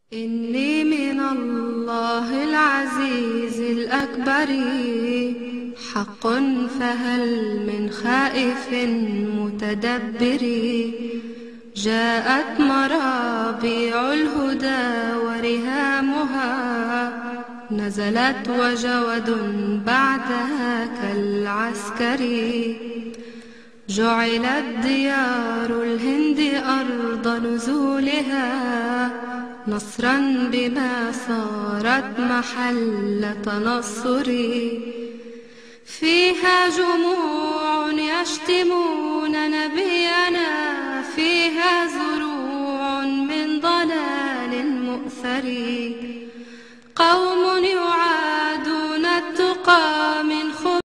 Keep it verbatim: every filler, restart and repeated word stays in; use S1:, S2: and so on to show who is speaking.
S1: إني من الله العزيز الأكبر حق، فهل من خائف متدبر؟ جاءت مرابيع الهدى ورهامها، نزلت وجود بعدها كالعسكر. جعلت ديار الهند أرض نزولها، نصرا بما صارت محل تنصر. فيها جموع يشتمون